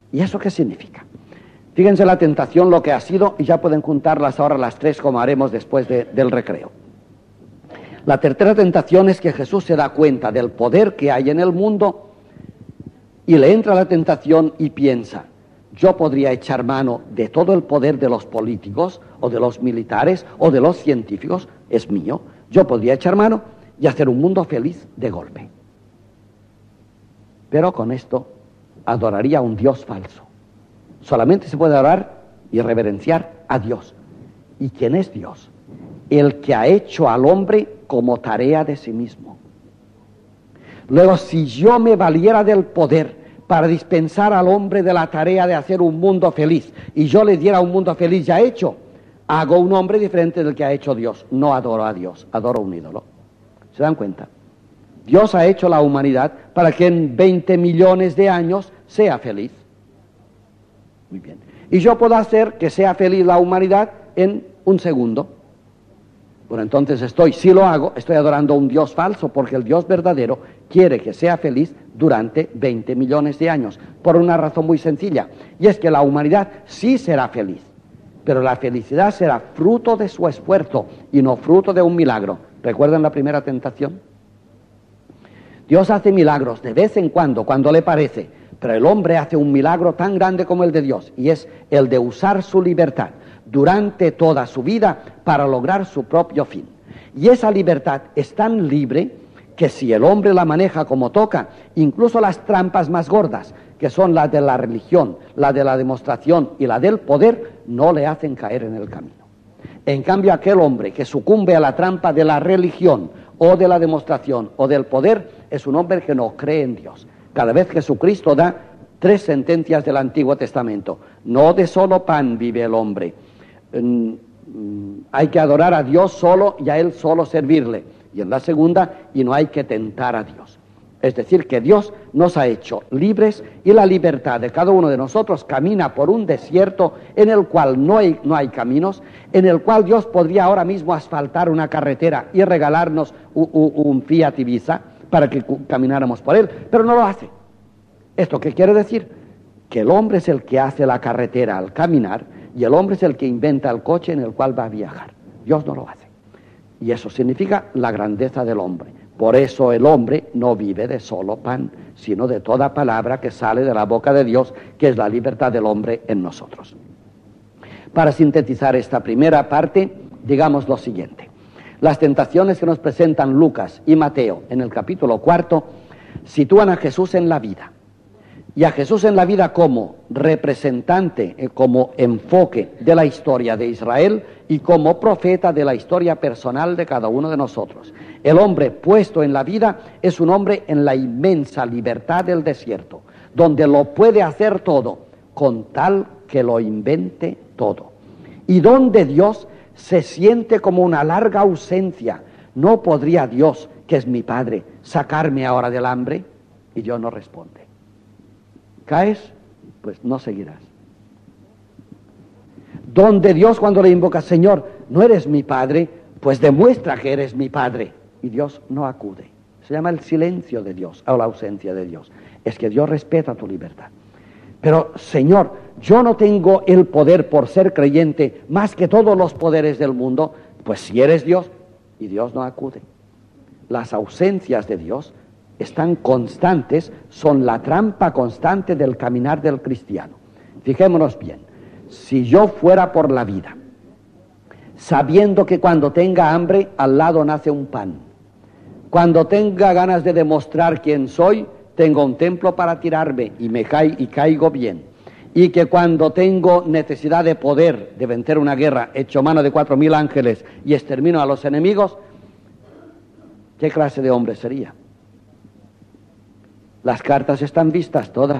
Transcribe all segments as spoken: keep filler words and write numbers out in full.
¿Y eso qué significa? Fíjense la tentación lo que ha sido, y ya pueden juntarlas ahora las tres como haremos después de, del recreo. La tercera tentación es que Jesús se da cuenta del poder que hay en el mundo y le entra la tentación y piensa, yo podría echar mano de todo el poder de los políticos o de los militares o de los científicos, es mío, yo podría echar mano y hacer un mundo feliz de golpe. Pero con esto adoraría a un Dios falso. Solamente se puede adorar y reverenciar a Dios. ¿Y quién es Dios? El que ha hecho al hombre como tarea de sí mismo. Luego, si yo me valiera del poder para dispensar al hombre de la tarea de hacer un mundo feliz, y yo le diera un mundo feliz ya hecho, hago un hombre diferente del que ha hecho Dios. No adoro a Dios, adoro a un ídolo. ¿Se dan cuenta? Dios ha hecho la humanidad para que en veinte millones de años sea feliz. Muy bien. Y yo puedo hacer que sea feliz la humanidad en un segundo. Bueno, entonces estoy, si lo hago, estoy adorando a un Dios falso, porque el Dios verdadero quiere que sea feliz durante veinte millones de años, por una razón muy sencilla, y es que la humanidad sí será feliz, pero la felicidad será fruto de su esfuerzo y no fruto de un milagro. ¿Recuerdan la primera tentación? Dios hace milagros de vez en cuando, cuando le parece, pero el hombre hace un milagro tan grande como el de Dios, y es el de usar su libertad durante toda su vida para lograr su propio fin. Y esa libertad es tan libre que si el hombre la maneja como toca, incluso las trampas más gordas, que son las de la religión, la de la demostración y la del poder, no le hacen caer en el camino. En cambio, aquel hombre que sucumbe a la trampa de la religión o de la demostración o del poder, es un hombre que no cree en Dios. Cada vez Jesucristo da tres sentencias del Antiguo Testamento. No de solo pan vive el hombre. Mm, mm, hay que adorar a Dios solo y a Él solo servirle. Y en la segunda, y no hay que tentar a Dios. Es decir, que Dios nos ha hecho libres y la libertad de cada uno de nosotros camina por un desierto en el cual no hay, no hay caminos, en el cual Dios podría ahora mismo asfaltar una carretera y regalarnos un, un, un Fiat Ibiza para que camináramos por él, pero no lo hace. ¿Esto qué quiere decir? Que el hombre es el que hace la carretera al caminar y el hombre es el que inventa el coche en el cual va a viajar. Dios no lo hace. Y eso significa la grandeza del hombre. Por eso el hombre no vive de solo pan, sino de toda palabra que sale de la boca de Dios, que es la libertad del hombre en nosotros. Para sintetizar esta primera parte, digamos lo siguiente. Las tentaciones que nos presentan Lucas y Mateo en el capítulo cuarto sitúan a Jesús en la vida. Y a Jesús en la vida como representante, eh, como enfoque de la historia de Israel y como profeta de la historia personal de cada uno de nosotros. El hombre puesto en la vida es un hombre en la inmensa libertad del desierto, donde lo puede hacer todo, con tal que lo invente todo. Y donde Dios se siente como una larga ausencia. ¿No podría Dios, que es mi Padre, sacarme ahora del hambre? Y Dios no responde. ¿Caes? Pues no seguirás. Donde Dios, cuando le invoca, Señor, ¿no eres mi Padre? Pues demuestra que eres mi Padre. Y Dios no acude. Se llama el silencio de Dios, o la ausencia de Dios. Es que Dios respeta tu libertad. Pero, Señor, yo no tengo el poder por ser creyente más que todos los poderes del mundo. Pues si eres Dios, y Dios no acude. Las ausencias de Dios están constantes, son la trampa constante del caminar del cristiano. Fijémonos bien, si yo fuera por la vida, sabiendo que cuando tenga hambre, al lado nace un pan, cuando tenga ganas de demostrar quién soy, tengo un templo para tirarme y me ca- y caigo bien, y que cuando tengo necesidad de poder, de vencer una guerra, echo mano de cuatro mil ángeles y extermino a los enemigos, ¿qué clase de hombre sería? Las cartas están vistas todas.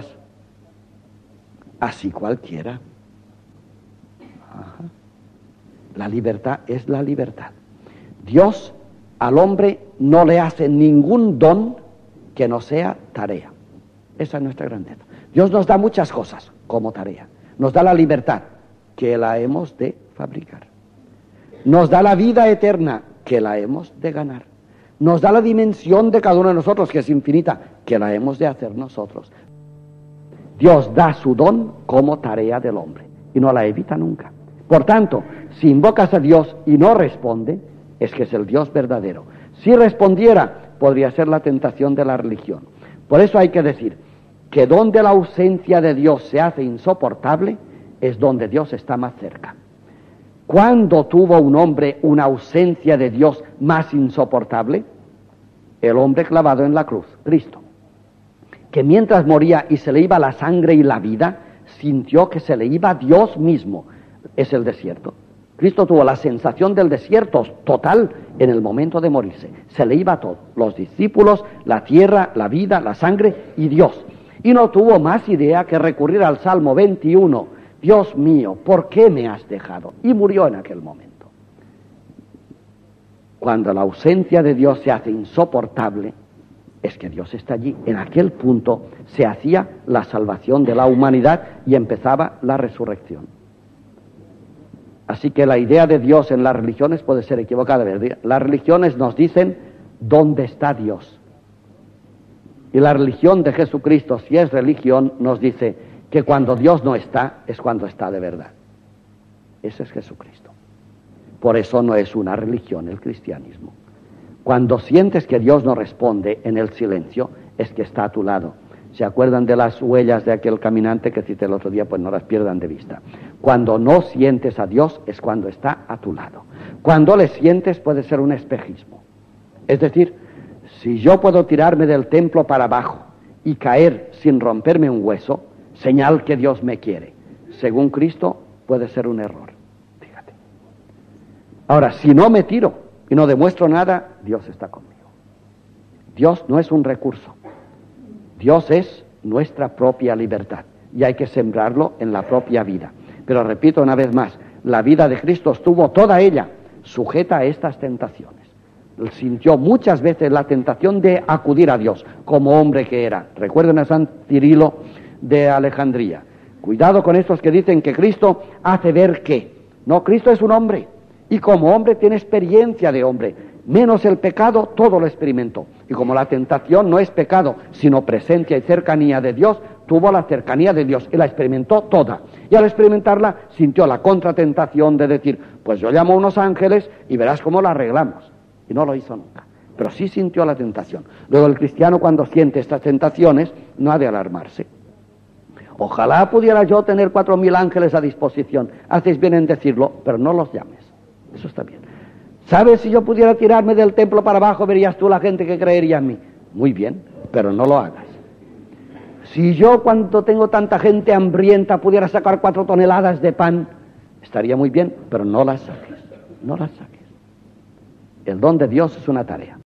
Así cualquiera. Ajá. La libertad es la libertad. Dios al hombre no le hace ningún don que no sea tarea. Esa es nuestra grandeza. Dios nos da muchas cosas como tarea. Nos da la libertad, que la hemos de fabricar. Nos da la vida eterna, que la hemos de ganar. Nos da la dimensión de cada uno de nosotros, que es infinita, que la hemos de hacer nosotros. Dios da su don como tarea del hombre y no la evita nunca. Por tanto, si invocas a Dios y no responde, es que es el Dios verdadero. Si respondiera, podría ser la tentación de la religión. Por eso hay que decir que donde la ausencia de Dios se hace insoportable, es donde Dios está más cerca. ¿Cuándo tuvo un hombre una ausencia de Dios más insoportable? El hombre clavado en la cruz, Cristo, que mientras moría y se le iba la sangre y la vida, sintió que se le iba Dios mismo. Es el desierto. Cristo tuvo la sensación del desierto total en el momento de morirse. Se le iba todo, los discípulos, la tierra, la vida, la sangre y Dios. Y no tuvo más idea que recurrir al Salmo veintiuno, Dios mío, ¿por qué me has dejado? Y murió en aquel momento. Cuando la ausencia de Dios se hace insoportable, es que Dios está allí. En aquel punto se hacía la salvación de la humanidad y empezaba la resurrección. Así que la idea de Dios en las religiones puede ser equivocada. Las religiones nos dicen dónde está Dios. Y la religión de Jesucristo, si es religión, nos dice que cuando Dios no está, es cuando está de verdad. Ese es Jesucristo. Por eso no es una religión el cristianismo. Cuando sientes que Dios no responde en el silencio, es que está a tu lado. ¿Se acuerdan de las huellas de aquel caminante que cité el otro día? Pues no las pierdan de vista. Cuando no sientes a Dios es cuando está a tu lado. Cuando le sientes puede ser un espejismo. Es decir, si yo puedo tirarme del templo para abajo y caer sin romperme un hueso, señal que Dios me quiere. Según Cristo puede ser un error. Fíjate. Ahora, si no me tiro y no demuestro nada, Dios está conmigo. Dios no es un recurso. Dios es nuestra propia libertad y hay que sembrarlo en la propia vida. Pero repito una vez más, la vida de Cristo estuvo toda ella sujeta a estas tentaciones. Él sintió muchas veces la tentación de acudir a Dios como hombre que era. Recuerden a San Cirilo de Alejandría. Cuidado con estos que dicen que Cristo hace ver que. No, Cristo es un hombre y como hombre tiene experiencia de hombre. Menos el pecado, todo lo experimentó. Y como la tentación no es pecado, sino presencia y cercanía de Dios, tuvo la cercanía de Dios y la experimentó toda. Y al experimentarla, sintió la contratentación de decir, pues yo llamo a unos ángeles y verás cómo la arreglamos. Y no lo hizo nunca. Pero sí sintió la tentación. Luego el cristiano cuando siente estas tentaciones, no ha de alarmarse. Ojalá pudiera yo tener cuatro mil ángeles a disposición. Hacéis bien en decirlo, pero no los llames. Eso está bien. ¿Sabes? Si yo pudiera tirarme del templo para abajo, verías tú la gente que creería en mí. Muy bien, pero no lo hagas. Si yo, cuando tengo tanta gente hambrienta, pudiera sacar cuatro toneladas de pan, estaría muy bien, pero no las saques. No las saques. El don de Dios es una tarea.